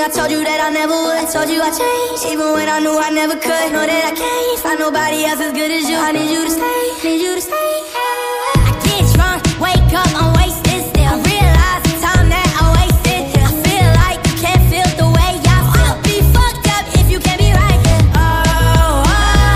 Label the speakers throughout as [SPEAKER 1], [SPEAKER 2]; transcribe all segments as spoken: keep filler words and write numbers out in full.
[SPEAKER 1] I told you that I never would. I told you I changed, even when I knew I never could. Know that I can't find nobody else as good as you. I need you to stay, need you to stay. I get drunk, wake up, I'm wasted still. I realize the time that I wasted. I feel like you can't feel the way I feel. I'll be fucked up if you can't be right. Oh, oh,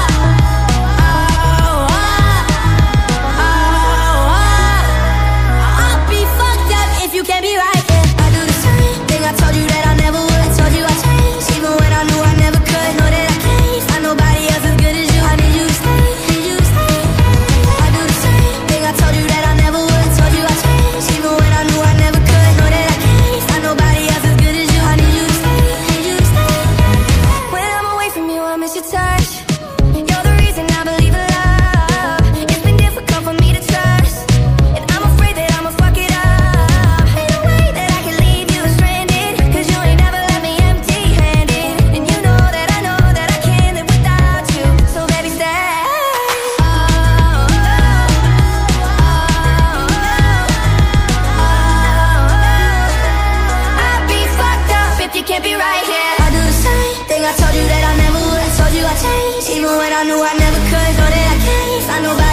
[SPEAKER 1] oh, oh, oh, oh. I'll be fucked up if you can't be right. I do the same thing I told you that I never would. I told you I changed, even when I knew I never could. Know that I can't find nobody else as good as you. I need you to stay, need you to stay. I do the same thing I told you that I never would. I told you I changed, even when I knew I never could. Know that I can't find nobody else as good as you. I need you to stay, need you to stay. When I'm away from you, I miss your touch. You're the reason I believe in love. It's been difficult for me to trust, and I'm afraid that I'ma fuck it up. Ain't no way that I can leave you stranded, cause you ain't never left me empty-handed. And you know that I know that I can't live without you, so baby stay. Oh, oh, oh, I'd be fucked up if you can't be right here. I do the same thing I told you that I never would. I told you I changed, even when I knew I never could. Know that I can't find nobody